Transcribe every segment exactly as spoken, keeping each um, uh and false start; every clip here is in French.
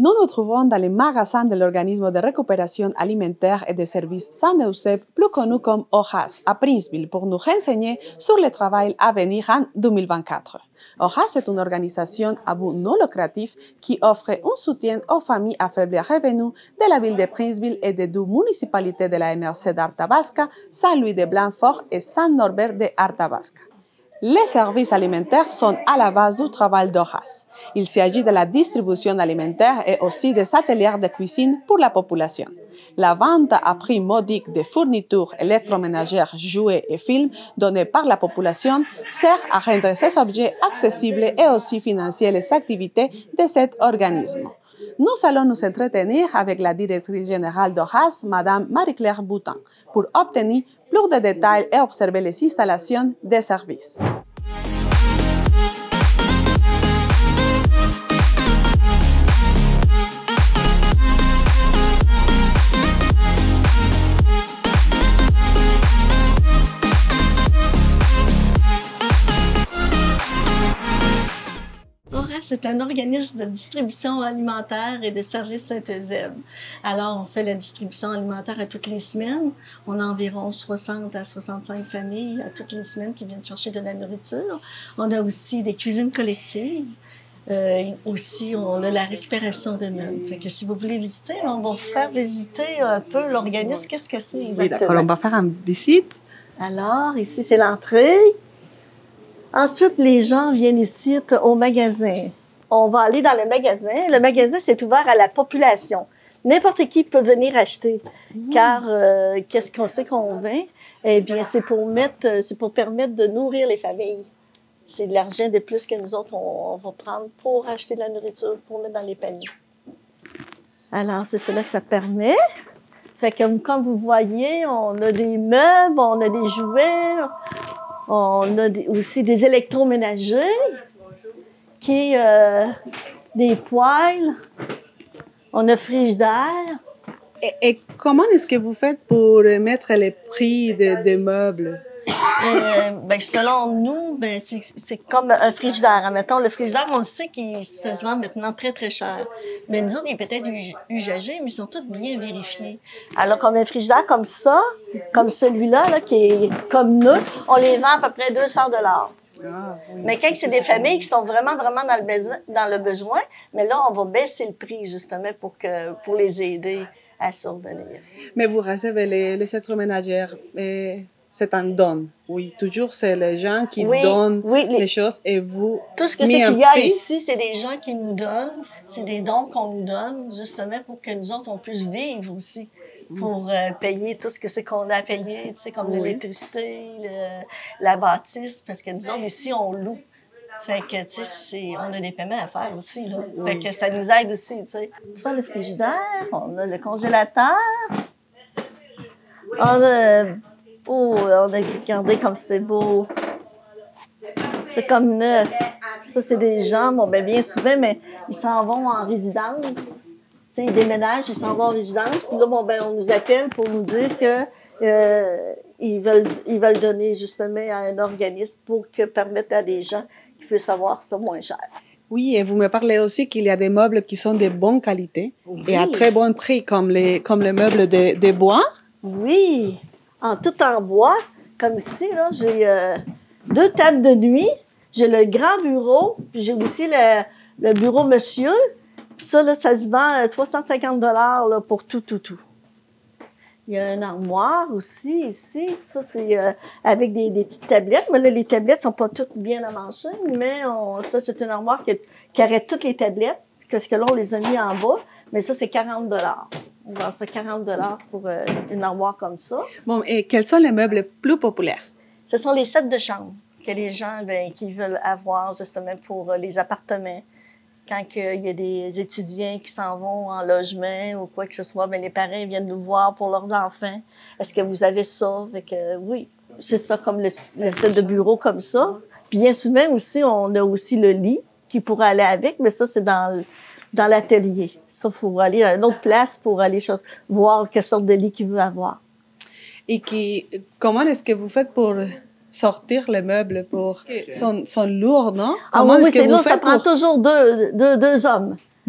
Nous nous trouvons dans les magasins de l'organisme de récupération alimentaire et de services Saint-Eusèbe, plus connu comme O H A S, à Princeville, pour nous renseigner sur le travail à venir en deux mille vingt-quatre. O H A S est une organisation à but non lucratif qui offre un soutien aux familles à faible revenu de la ville de Princeville et des deux municipalités de la M R C d'Arthabasca, Saint-Louis de Blanfort et Saint-Norbert de Arthabasca. Les services alimentaires sont à la base du travail d'O H A S. Il s'agit de la distribution alimentaire et aussi des ateliers de cuisine pour la population. La vente à prix modique de fournitures électroménagères, jouets et films donnés par la population sert à rendre ces objets accessibles et aussi financer les activités de cet organisme. Nous allons nous entretenir avec la directrice générale d'O H A S, Mme Marie-Claire Boutin, pour obtenir plus de détails et observer les installations des services. C'est un organisme de distribution alimentaire et de services Saint-Eusèbe. Alors, on fait la distribution alimentaire à toutes les semaines. On a environ soixante à soixante-cinq familles à toutes les semaines qui viennent chercher de la nourriture. On a aussi des cuisines collectives. Euh, aussi, on a la récupération de meubles. Fait que si vous voulez visiter, on va vous faire visiter un peu l'organisme. Qu'est-ce que c'est exactement? Oui, d'accord. On va faire une visite. Alors, ici, c'est l'entrée. Ensuite, les gens viennent ici au magasin. On va aller dans le magasin. Le magasin, c'est ouvert à la population. N'importe qui peut venir acheter. Mmh. Car, euh, qu'est-ce qu'on sait qu'on vend? Eh bien, c'est pour mettre, c'est pour permettre de nourrir les familles. C'est de l'argent de plus que nous autres, on, on va prendre pour acheter de la nourriture, pour mettre dans les paniers. Alors, c'est cela que ça permet. Fait que, comme vous voyez, on a des meubles, on a des jouets, on a des, aussi des électroménagers, qui euh, des poêles, on a frigidaire. Et, et comment est-ce que vous faites pour mettre les prix des de meubles? Euh, ben, selon nous, ben, c'est comme un frigidaire. Admettons, le frigidaire, on le sait qu'il se vend maintenant très, très cher. Mais nous autres, il est peut-être usagé, mais ils sont tous bien vérifiés. Alors, comme un frigidaire comme ça, comme celui-là, là, qui est comme nous, on les vend à peu près deux cents dollars. Ah, oui. Mais quand c'est des familles qui sont vraiment, vraiment dans le, besoin, dans le besoin, mais là, on va baisser le prix, justement, pour, que, pour les aider à survenir. Mais vous recevez les, les électroménagères, mais c'est un don. Oui, toujours, c'est les gens qui oui, donnent oui, les, les choses et vous... Tout ce que c'est qu'il y a ici, c'est des gens qui nous donnent, c'est des dons qu'on nous donne, justement, pour que nous autres, on puisse vivre aussi. Pour euh, payer tout ce que c'est qu'on a à payer, tu sais, comme oui. l'électricité, le, la bâtisse, parce que nous autres, ici, on loue. Fait que, tu sais, on a des paiements à faire aussi, là. Oui. Fait que ça nous aide aussi, tu sais. Tu vois le frigidaire, on a le congélateur, on a... Oh, on a regardé comme c'est beau. C'est comme neuf. Ça, c'est des gens, bon, ben bien souvent, mais ils s'en vont en résidence. T'sais, ils déménagent, ils s'en vont en résidence, puis là, bon, ben, on nous appelle pour nous dire que euh, ils veulent, ils veulent donner justement à un organisme pour que permettre à des gens qui puissent avoir ça moins cher. Oui, et vous me parlez aussi qu'il y a des meubles qui sont de bonne qualité oui. et à très bon prix, comme les, comme les meubles de, de bois. Oui, en tout en bois, comme ici, là, j'ai euh, deux tables de nuit, j'ai le grand bureau, puis j'ai aussi le, le bureau monsieur. Puis ça, là, ça se vend trois cent cinquante dollars là, pour tout, tout, tout. Il y a une armoire aussi, ici. Ça, c'est euh, avec des, des petites tablettes. Mais là, les tablettes ne sont pas toutes bien amanchées, mais on, ça, c'est une armoire qui, qui arrête toutes les tablettes, parce que là, on les a mis en bas. Mais ça, c'est quarante dollars. On vend ça quarante dollars pour euh, une armoire comme ça. Bon, et quels sont les meubles plus populaires? Ce sont les sets de chambre que les gens ben, qui veulent avoir, justement, pour euh, les appartements. Quand il y a des étudiants qui s'en vont en logement ou quoi que ce soit, bien, les parents viennent nous voir pour leurs enfants. Est-ce que vous avez ça? Fait que, oui, c'est ça, comme le, le set de bureau comme ça. Puis bien souvent aussi, on a aussi le lit qui pourrait aller avec, mais ça, c'est dans, dans l'atelier. Ça, il faut aller à une autre place pour aller voir quelle sorte de lit qu'il veut avoir. Et qui, comment est-ce que vous faites pour sortir les meubles pour sont, sont lourds, non? Ah oui, oui c'est lourd, ça prend pour... toujours deux, deux, deux hommes.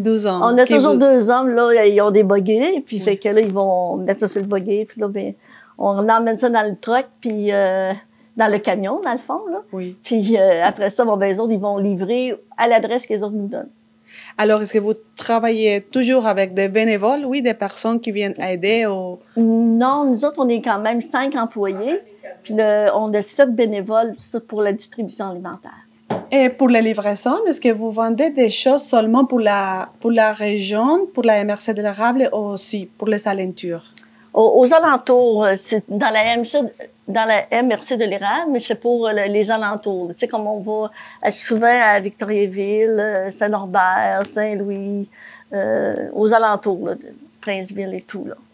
douze hommes. On a qui toujours vous- deux hommes, là, ils ont des buggies, puis Oui. fait que là, ils vont mettre ça sur le buggy, puis là, ben, on emmène ça dans le truck, puis euh, dans le camion, dans le fond, là. Oui. Puis euh, après ça, bon, ben, les autres, ils vont livrer à l'adresse que les autres nous donnent. Alors, est-ce que vous travaillez toujours avec des bénévoles, oui, des personnes qui viennent aider au... Non, nous autres, on est quand même cinq employés, puis le- on a sept bénévoles ça, pour la distribution alimentaire. Et pour la livraison, est-ce que vous vendez des choses seulement pour la, pour la région, pour la M R C de l'érable, ou aussi pour les alentours? Aux, aux alentours, euh, c'est dans la M C, dans la M R C de l'érable, mais c'est pour euh, le- les alentours. Tu sais, comme on va euh, souvent à Victoriaville, euh, Saint-Norbert, Saint-Louis, euh, aux alentours, là, de Princeville et tout, là.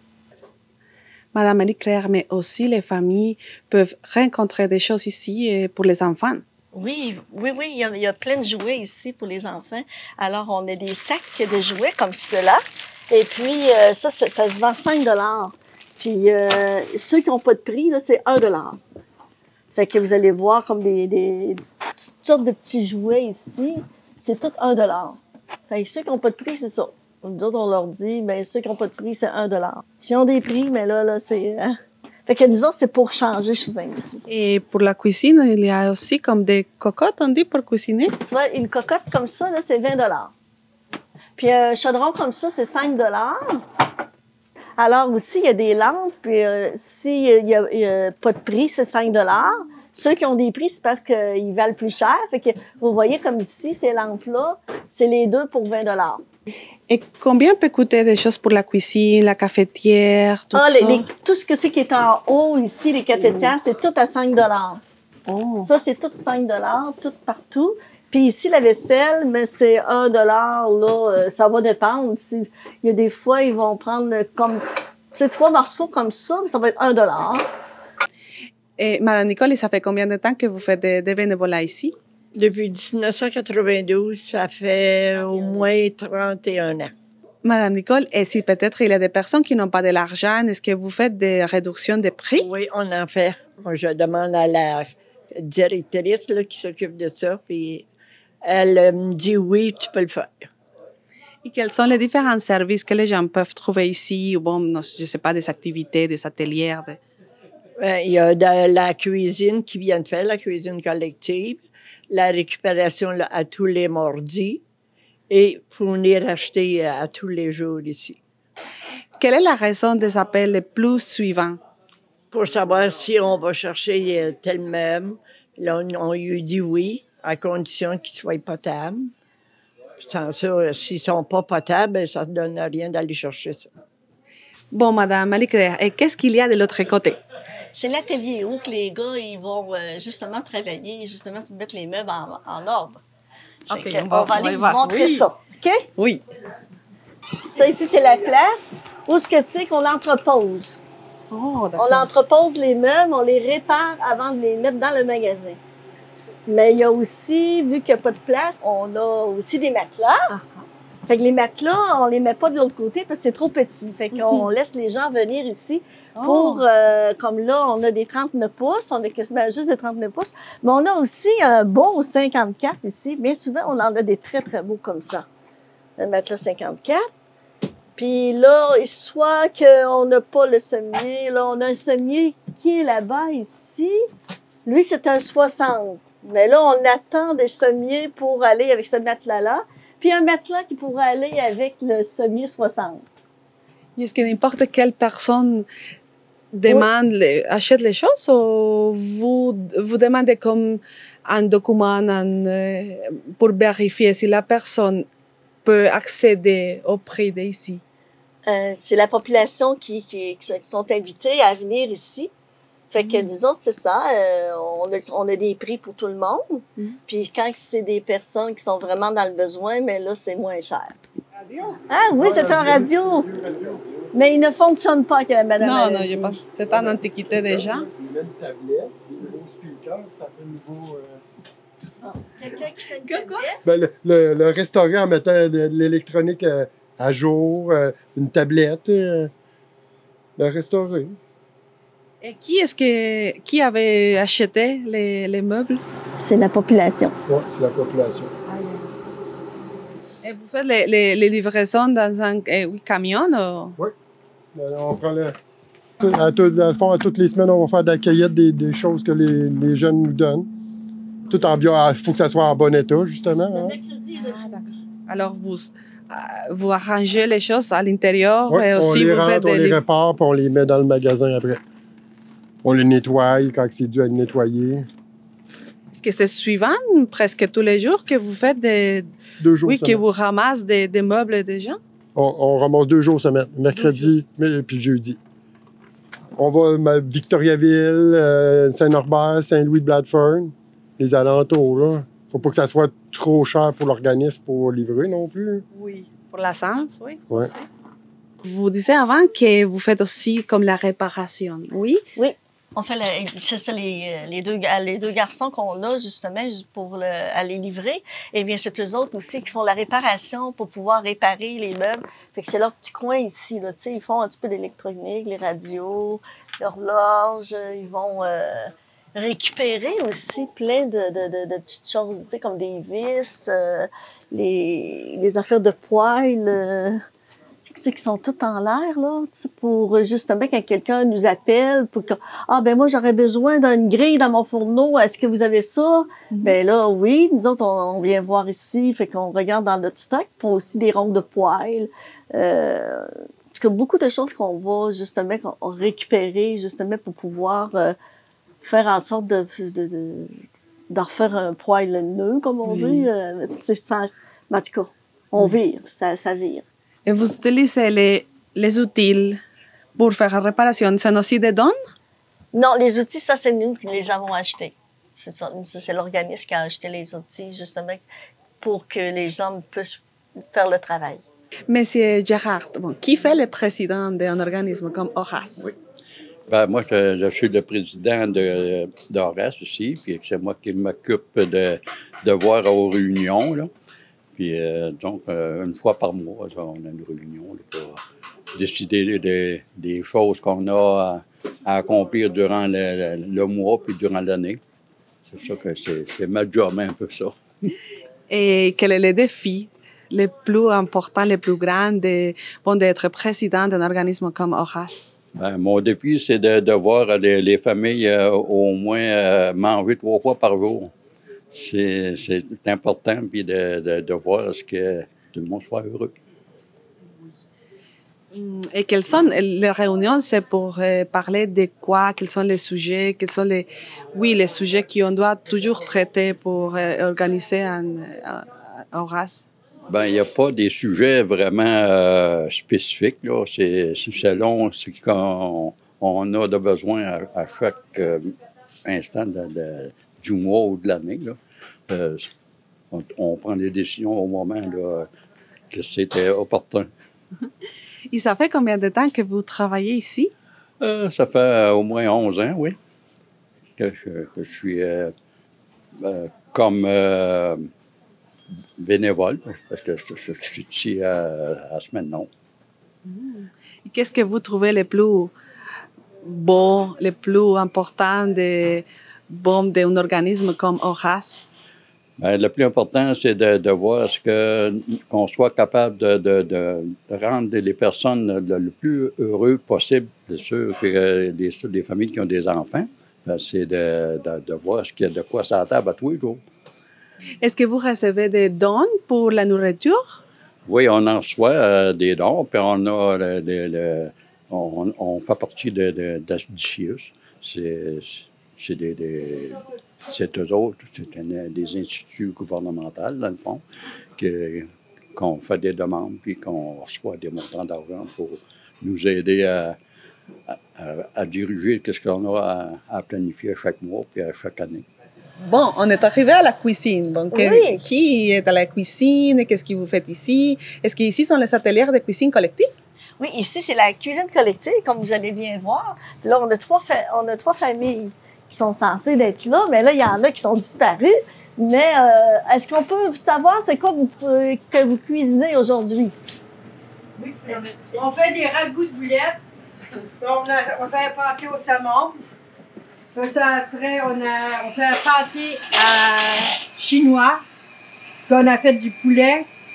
Madame Marie-Claire, mais aussi les familles peuvent rencontrer des choses ici euh, pour les enfants. Oui, oui, oui, il y, a, il y a plein de jouets ici pour les enfants. Alors, on a des sacs de jouets comme ceux-là. Et puis, euh, ça, ça, ça se vend cinq dollars. Puis, euh, ceux qui n'ont pas de prix, là, c'est un dollar. Fait que vous allez voir comme des, des toutes sortes de petits jouets ici. C'est tout un dollar. Fait que ceux qui n'ont pas de prix, c'est ça. Nous autres, on leur dit, ben ceux qui n'ont pas de prix, c'est un dollar. S'ils ont des prix, mais là, là, c'est... Hein? Fait que nous autres, c'est pour changer souvent ici. Et pour la cuisine, il y a aussi comme des cocottes, on dit, pour cuisiner. Tu vois, une cocotte comme ça, là, c'est vingt dollars. Puis un chaudron comme ça, c'est cinq dollars. Alors aussi, il y a des lampes, puis euh, s'il n'y a, a pas de prix, c'est cinq dollars. Ceux qui ont des prix, c'est parce qu'ils valent plus cher. Fait que vous voyez comme ici, ces lampes-là, c'est les deux pour vingt dollars. Et combien peut coûter des choses pour la cuisine, la cafetière, tout Ah, ça? les, les, tout ce que c'est qui est en haut ici, les cafetières, c'est tout à cinq dollars. Oh. Ça, c'est tout cinq dollars, tout partout. Puis ici, la vaisselle, mais c'est un dollar, là, euh, ça va dépendre. Si, il y a des fois, ils vont prendre comme, c'est trois morceaux comme ça, mais ça va être un dollar. Et Madame Nicole, ça fait combien de temps que vous faites des de bénévolat ici? Depuis dix-neuf cent quatre-vingt-douze, ça fait au moins trente et un ans. Madame Nicole, et si peut-être il y a des personnes qui n'ont pas de l'argent, est-ce que vous faites des réductions de prix? Oui, on en fait. Moi, je demande à la directrice là, qui s'occupe de ça, puis elle euh, me dit oui, tu peux le faire. Et quels sont les différents services que les gens peuvent trouver ici? Ou bon, non, je ne sais pas, des activités, des ateliers? de- Ben, il y a de la cuisine qui vient de faire, la cuisine collective, la récupération là, à tous les mardis et pour venir acheter à tous les jours ici. Quelle est la raison des appels les plus suivants? Pour savoir si on va chercher euh, tel meuble. Là, on, on lui dit oui, à condition qu'il soit potable. Sans ça, s'ils ne sont pas potables, ça ne donne rien d'aller chercher ça. Bon, Madame Marie-Claire, et qu'est-ce qu'il y a de l'autre côté? C'est l'atelier où que les gars, ils vont euh, justement travailler, justement pour mettre les meubles en, en ordre. Ok, Fait que on va- on va on va aller y vous voir. montrer Oui. ça. OK? Oui. Ça ici, c'est la place où ce que c'est qu'on entrepose. Oh, On d'accord. entrepose les meubles, on les répare avant de les mettre dans le magasin. Mais il y a aussi, vu qu'il n'y a pas de place, on a aussi des matelas. Ah, Fait que les matelas, on les met pas de l'autre côté parce que c'est trop petit. Fait qu'on laisse les gens venir ici pour, Oh. euh, comme là, on a des trente-neuf pouces, on a quasiment juste des trente-neuf pouces. Mais on a aussi un beau cinquante-quatre ici. Bien souvent, on en a des très, très beaux comme ça. Le matelas cinquante-quatre. Puis là, soit qu'on n'a pas le sommier, là, on a un sommier qui est là-bas, ici. Lui, c'est un soixante. Mais là, on attend des sommiers pour aller avec ce matelas-là. Puis un matelas qui pourrait aller avec le sommier soixante. Est-ce que n'importe quelle personne demande, les- achète les choses ou vous, vous demandez comme un document un, euh, pour vérifier si la personne peut accéder au prix d'ici? Euh, c'est la population qui, qui, qui sont invités à venir ici. Fait que nous autres, c'est ça. euh, on, a, on a des prix pour tout le monde. Mm. Puis quand c'est des personnes qui sont vraiment dans le besoin, mais là, c'est moins cher. Ah oui, c'est un radio. Mais il ne fonctionne pas que la madame. Non, a non, dit. je pense. C'est en antiquité déjà. Il met une tablette, des gros speakers, ça fait un nouveau. Euh... Quelqu'un qui fait une tablette. Ben, le, le, le restaurant en mettant de, de l'électronique à, à jour, euh, une tablette, euh, le restaurant. Et qui est-ce que qui avait acheté les, les meubles? C'est la population. Oui, c'est la population. Et Et vous faites les, les, les livraisons dans un eh, oui, camion? Ou... Oui. On prend le... À tout, dans le fond, à toutes les semaines, on va faire de la cueillette des, des choses que les, les jeunes nous donnent. Tout en bio. Il faut que ça soit en bon état, justement. Le Hein? mercredi et le jeudi. Alors, vous, euh, vous arrangez les choses à l'intérieur Oui, et on aussi les vous rentre, faites on des... les répare, puis on les met dans le magasin après. On les nettoie quand c'est dû à le nettoyer. Est-ce que c'est suivant presque tous les jours que vous faites des... Deux jours Oui, semaine. que vous ramassez des, des meubles des gens? On, on ramasse deux jours semaine, mercredi et puis jeudi. On va à Victoriaville, euh, Saint-Norbert, Saint-Louis-de-Bladford, les alentours. Là. Faut pas que ça soit trop cher pour l'organisme pour livrer non plus. Oui. Pour la sens, oui. Ouais. Vous disiez avant que vous faites aussi comme la réparation, oui? Oui. On fait, la- c'est ça, les, les, deux, les deux garçons qu'on a, justement, juste pour le, aller livrer. Eh bien, c'est eux autres aussi qui font la réparation pour pouvoir réparer les meubles. Fait que c'est leur petit coin ici, là, tu sais, ils font un petit peu d'électronique, les radios, l'horloge, ils vont euh, récupérer aussi plein de, de, de, de petites choses, tu sais, comme des vis, euh, les, les affaires de poêle, euh, tu sais, qui sont toutes en l'air, là, tu sais, pour justement quand quelqu'un nous appelle, pour que, ah, ben moi, j'aurais besoin d'une grille dans mon fourneau, est-ce que vous avez ça? Mm-hmm. Ben là, oui, nous autres, on, on vient voir ici, fait qu'on regarde dans notre stock, pour aussi des ronds de poêle, euh, en tout cas, beaucoup de choses qu'on va, justement, qu'on récupérer, justement, pour pouvoir euh, faire en sorte de, de, de, de refaire un poêle neuf, comme on oui. dit, euh, c'est ça, en tout cas, on oui. vire, ça, ça vire. Et vous utilisez les, les outils pour faire la réparation. C'est aussi des dons? Non, les outils, ça, c'est nous qui les avons achetés. C'est, ça, c'est l'organisme qui a acheté les outils, justement, pour que les hommes puissent faire le travail. Monsieur Gérard, bon, qui fait le président d'un organisme comme Horace? Oui. Ben, moi, je, je suis le président de, d'Horace aussi, puis c'est moi qui m'occupe de, de voir aux réunions, là. Puis, euh, donc, euh, une fois par mois, ça, on a une réunion là, pour décider de, des choses qu'on a à, à accomplir durant le, le, le mois puis durant l'année. C'est ça que c'est, c'est ma job, un peu ça. Et quel est le défi le plus important, le plus grand de, bon, d'être président d'un organisme comme Horace? Ben, mon défi, c'est de, de voir les, les familles euh, au moins euh, manger trois fois par jour. C'est, c'est important, puis de, de, de voir ce que tout le monde soit heureux. Et quelles sont les réunions? C'est pour euh, parler de quoi? Quels sont les sujets? Quels sont les, oui, les sujets qu'on doit toujours traiter pour euh, organiser un, un, un Horace? Ben, il n'y a pas des sujets vraiment euh, spécifiques, là. C'est, c'est selon ce qu'on on a de besoin à, à chaque euh, instant de, de, du mois ou de l'année, là. Euh, on, on prend des décisions au moment là, que c'était opportun. Et ça fait combien de temps que vous travaillez ici? Euh, ça fait au moins onze ans, oui, que je, que je suis euh, euh, comme euh, bénévole, parce que je, je, je suis ici à, à semaine non. Et qu'est-ce que vous trouvez le plus beau, le plus important de, bon, d'un organisme comme Horace? Bien, le plus important, c'est de, de voir ce que, qu'on soit capable de, de, de rendre les personnes le, le plus heureux possible. C'est sûr que les, les familles qui ont des enfants, c'est de, de, de voir ce qu'il y a de quoi sur la table à tous les jours. Est-ce que vous recevez des dons pour la nourriture? Oui, on en reçoit euh, des dons, puis on a le, le, le, on, on fait partie de, de, d'Asdicius. C'est, c'est des, des C'est eux autres, c'est un, des instituts gouvernementaux, dans le fond, que, qu'on fait des demandes puis qu'on reçoit des montants d'argent pour nous aider à, à, à diriger ce qu'on a à, à planifier chaque mois puis à chaque année. Bon, on est arrivé à la cuisine. Bon, que, oui. Qui est à la cuisine? Qu'est-ce que vous faites ici? Est-ce qu'ici sont les ateliers de cuisine collective? Oui, ici, c'est la cuisine collective, comme vous allez bien voir. Là, on a trois, fa- on a trois familles qui sont censées être là, mais là, il y en a qui sont disparus. Mais euh, est-ce qu'on peut savoir c'est quoi vous, euh, que vous cuisinez aujourd'hui? Oui, on fait des ragoûts de boulettes. On, a, on fait un pâté au saumon. Puis ça, après, on, a, on fait un pâté à chinois. Puis on a fait du poulet.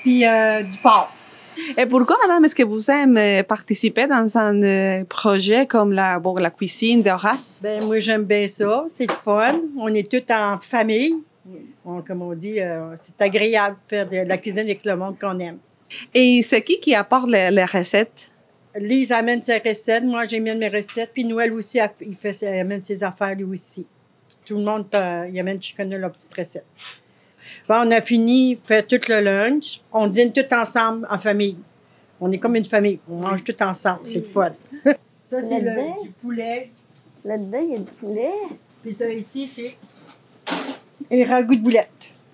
puis euh, du porc. Et pourquoi, madame, est-ce que vous aimez participer dans un euh, projet comme la, bon, la cuisine d'Horace? Ben moi, j'aime bien ça. C'est le fun. On est tous en famille. On, comme on dit, euh, c'est agréable de faire de la cuisine avec le monde qu'on aime. Et c'est qui qui apporte les, les recettes? Lise amène ses recettes. Moi, j'amène mes recettes. Puis Noël aussi, il, fait, il amène ses affaires lui aussi. Tout le monde, euh, il amène chacun leurs petites recettes. Bon, on a fini, fait tout le lunch. On dîne tout ensemble en famille. On est comme une famille. On mange tout ensemble. C'est le fun. Ça, c'est le, du poulet. Là-dedans, il y a du poulet. Puis ça, ici, c'est un ragoût de boulette.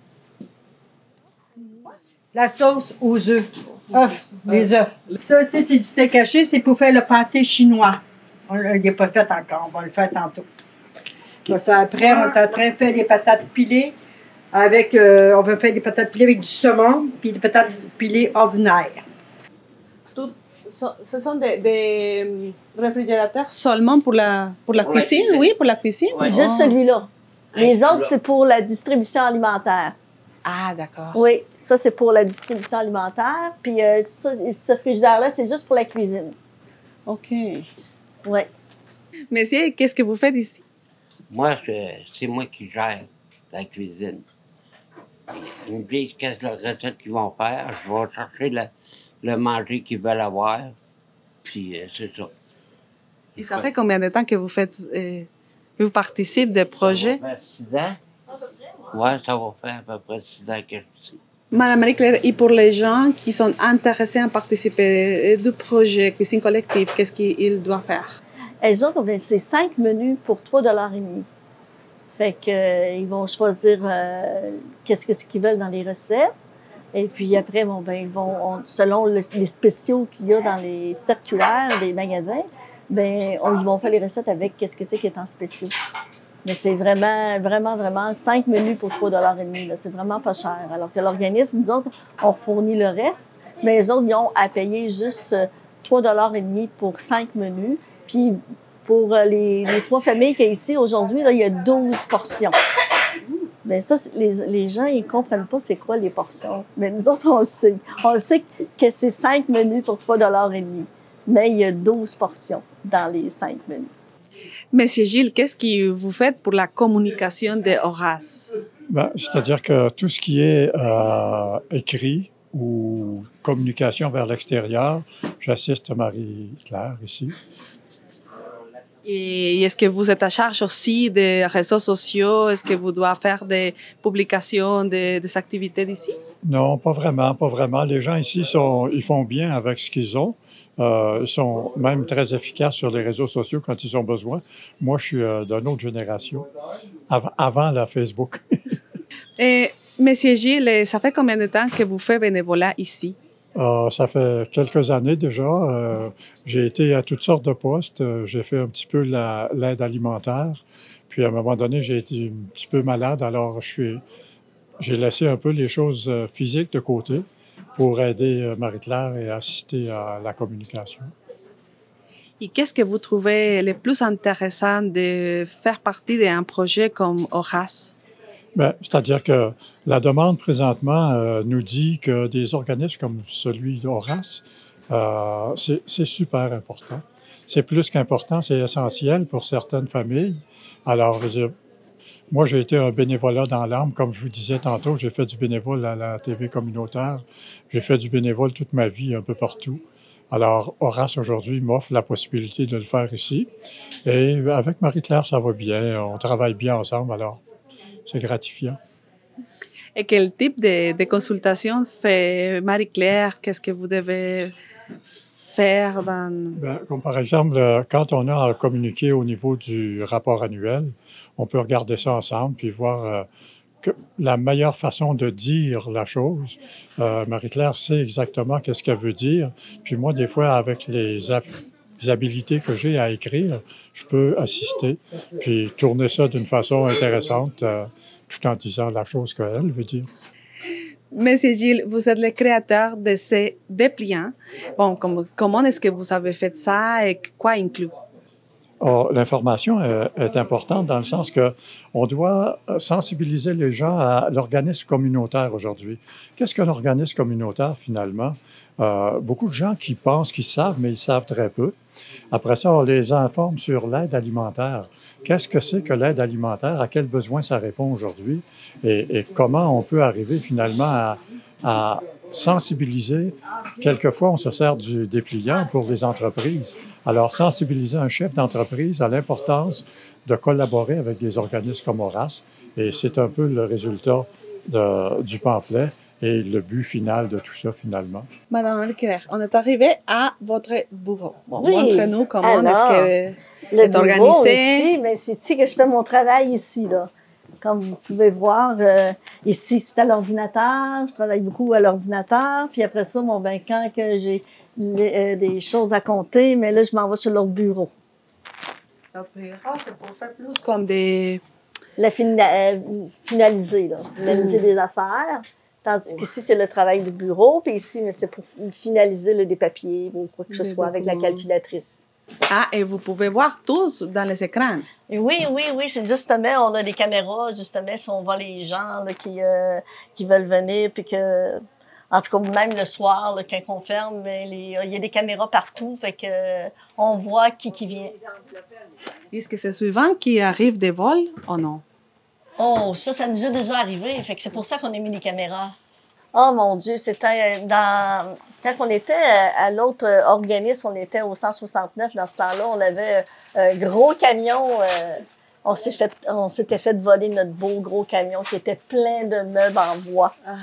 La sauce aux œufs. œufs, les œufs. Ça aussi, c'est du steak haché. C'est pour faire le pâté chinois. On ne l'a pas fait encore. On va le faire tantôt. Ça, après, on est en train de faire des patates pilées. Avec, euh, on va faire des patates pilées avec du saumon, puis des patates pilées ordinaires. Tout, so, ce sont des, des réfrigérateurs seulement pour la, pour la Pour la cuisine? cuisine. Oui, pour la cuisine? Ouais. Juste Oh. celui-là. Hein, Les celui-là. autres, c'est pour la distribution alimentaire. Ah, d'accord. Oui, ça, c'est pour la distribution alimentaire. Puis euh, ça, ce frigidaire-là, c'est juste pour la cuisine. OK. Oui. Monsieur, qu'est-ce que vous faites ici? Moi, je- c'est moi qui gère la cuisine. Ils me disent quelle recette qu'ils vont faire. Je vais chercher le, le manger qu'ils veulent avoir. Puis euh, c'est ça. Et ça fait combien de temps que vous faites, euh, que vous participez des projets? Ça va faire six ans. Oui, ça va faire à peu près six ans que je suis ici. Madame Marie-Claire, et pour les gens qui sont intéressés à participer du projet Cuisine Collective, qu'est-ce qu'ils doivent faire? Elles autres, ben, c'est cinq menus pour trois dollars et demi. Fait que, euh, ils vont choisir euh, qu'est-ce que- ce qu'ils veulent dans les recettes. Et puis après, bon, ben, ils vont, on- selon le- les spéciaux qu'il y a dans les circulaires des magasins, ben, on, ils vont faire les recettes avec qu'est-ce que c'est qui est en spéciaux. Mais c'est vraiment, vraiment, vraiment cinq menus pour trois dollars et demi. C'est vraiment pas cher. Alors que l'organisme, nous autres, on fournit le reste, mais les autres, ils ont à payer juste euh, trois dollars et demi pour cinq menus. Puis pour euh, les, les trois familles qu'il y a ici, aujourd'hui, là, il y a douze portions. Mais ça, c'est- les, les gens, ils comprennent pas c'est quoi les portions. Mais nous autres, on le sait. On le sait que c'est cinq menus pour trois dollars et demi. Mais il y a douze portions dans les cinq menus. Monsieur Gilles, qu'est-ce que vous faites pour la communication de Horace? Ben, c'est-à-dire que tout ce qui est euh, écrit ou communication vers l'extérieur, j'assiste Marie-Claire ici. Et est-ce que vous êtes à charge aussi des réseaux sociaux? Est-ce que vous devez faire des publications, des, des activités d'ici? Non, pas vraiment, pas vraiment. Les gens ici, sont, ils font bien avec ce qu'ils ont. Euh, ils sont même très efficaces sur les réseaux sociaux quand ils ont besoin. Moi, je suis euh, d'une autre génération, av- avant la Facebook. Et, Monsieur Gilles, ça fait combien de temps que vous faites bénévolat ici? Euh, ça fait quelques années déjà. Euh, j'ai été à toutes sortes de postes. Euh, j'ai fait un petit peu la- l'aide alimentaire. Puis à un moment donné, j'ai été un petit peu malade. Alors, je suis, j'ai laissé un peu les choses euh, physiques de côté pour aider euh, Marie-Claire et assister à la communication. Et qu'est-ce que vous trouvez le plus intéressant de faire partie d'un projet comme Horace? Bien, c'est-à-dire que la demande présentement euh, nous dit que des organismes comme celui d'Horace, euh, c'est c'est super important. C'est plus qu'important, c'est essentiel pour certaines familles. Alors, je veux dire, moi, j'ai été un bénévolat dans l'âme, comme je vous disais tantôt. J'ai fait du bénévole à la T V communautaire. J'ai fait du bénévole toute ma vie, un peu partout. Alors, Horace, aujourd'hui, m'offre la possibilité de le faire ici. Et avec Marie-Claire, ça va bien. On travaille bien ensemble, alors c'est gratifiant. Et quel type de, de consultation fait Marie-Claire? Qu'est-ce que vous devez faire dans... Ben, comme par exemple, euh, quand on a à communiquer au niveau du rapport annuel, on peut regarder ça ensemble puis voir euh, que la meilleure façon de dire la chose. Euh, Marie-Claire sait exactement qu'est-ce qu'elle veut dire. Puis moi, des fois, avec les, hab- les habilités que j'ai à écrire, je peux assister puis tourner ça d'une façon intéressante euh, tout en disant la chose qu'elle veut dire. Monsieur Gilles, vous êtes le créateur de ces dépliants. Bon, comme- comment est-ce que vous avez fait ça et quoi inclut? oh, l'information est, est importante dans le sens que on doit sensibiliser les gens à l'organisme communautaire aujourd'hui. Qu'est-ce qu'un organisme communautaire finalement? Euh, beaucoup de gens qui pensent qu'ils savent, mais ils savent très peu. Après ça, on les informe sur l'aide alimentaire. Qu'est-ce que c'est que l'aide alimentaire? À quels besoins ça répond aujourd'hui? Et, et comment on peut arriver finalement à, à sensibiliser? Quelquefois, on se sert du dépliant pour les entreprises. Alors, sensibiliser un chef d'entreprise à l'importance de collaborer avec des organismes comme Horace. Et c'est un peu le résultat de, du pamphlet et le but final de tout ça, finalement. Madame Leclerc, on est arrivé à votre bureau. Bon, Oui. montrez-nous comment Alors, est-ce que Le est bureau organisé. ici, ben, c'est ici que je fais mon travail ici, là. Comme vous pouvez voir, euh, ici, c'est à l'ordinateur. Je travaille beaucoup à l'ordinateur. Puis après ça, bon, ben, quand que j'ai les, euh, des choses à compter, mais là, je m'en vais sur leur bureau. Le bureau, c'est pour faire plus comme des... La fina- euh, finaliser, là. Finaliser des affaires. Tandis qu'ici, c'est le travail du bureau. Puis ici, mais c'est pour finaliser là, des papiers ou quoi que ce Des soit avec la documents. calculatrice. Ah, et vous pouvez voir tout dans les écrans. Et oui, oui, oui, c'est justement, on a des caméras, justement, si on voit les gens là, qui, euh, qui veulent venir, puis que, en tout cas, même le soir, là, quand on ferme, mais les, il y a des caméras partout, fait que euh, on voit qui qui vient. Est-ce que c'est souvent qu'il arrive des vols ou non? Oh, ça, ça nous est déjà arrivé, fait que c'est pour ça qu'on a mis des caméras. Oh mon Dieu, c'était dans... Quand on était à l'autre organisme, on était au cent soixante-neuf, dans ce temps-là, on avait un gros camion. Euh, on s'est fait, on s'était fait voler notre beau gros camion qui était plein de meubles en bois. Ah.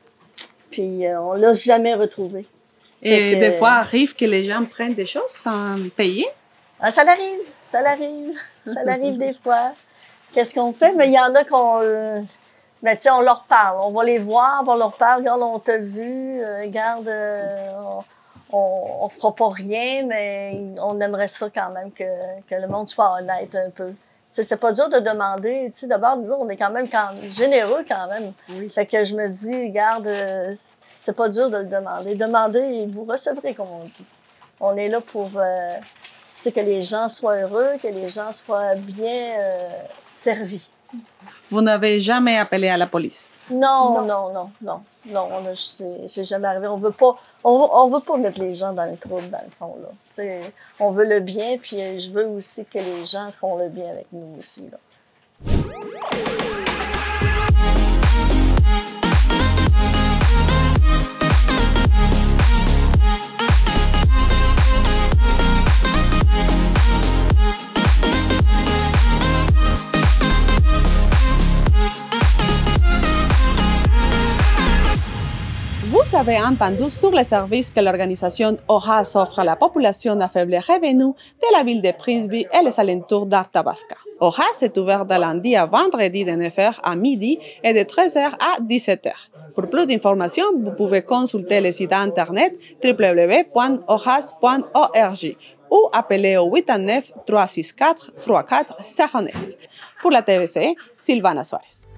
Puis euh, on l'a jamais retrouvé. Et que, des fois, arrive que les gens prennent des choses sans payer? Ah, ça l'arrive, ça l'arrive, ça l'arrive des fois. Qu'est-ce qu'on fait? Mais il y en a qu'on... Euh, ben, tu sais, on leur parle. On va les voir, on leur parle. Regarde, on t'a vu. Euh, regarde, euh, on, on fera pas rien, mais on aimerait ça quand même que, que le monde soit honnête un peu. Tu sais, c'est pas dur de demander. Tu sais, d'abord, nous autres, on est quand même quand, généreux quand même. Oui. Fait que je me dis, regarde, euh, c'est pas dur de le demander. Demandez et vous recevrez, comme on dit. On est là pour, euh, tu sais, que les gens soient heureux, que les gens soient bien euh, servis. Vous n'avez jamais appelé à la police? Non, non, non, non, non, on a, c'est, c'est jamais arrivé. On veut pas, on, on veut pas mettre les gens dans le trouble, dans le fond, là. Tu sais, on veut le bien, puis je veux aussi que les gens font le bien avec nous aussi, là. Vous avez entendu sur les services que l'organisation Horace offre à la population à faible revenu de la ville de Príncipe et les alentours d'Arthabasca. Horace est ouvert de lundi à vendredi de neuf heures à midi et de treize heures à dix-sept heures. Pour plus d'informations, vous pouvez consulter le site internet w w w point horace point org ou appeler au huit neuf, trois six quatre, trois quatre zéro neuf. Pour la T V C, Sylvana Suarez.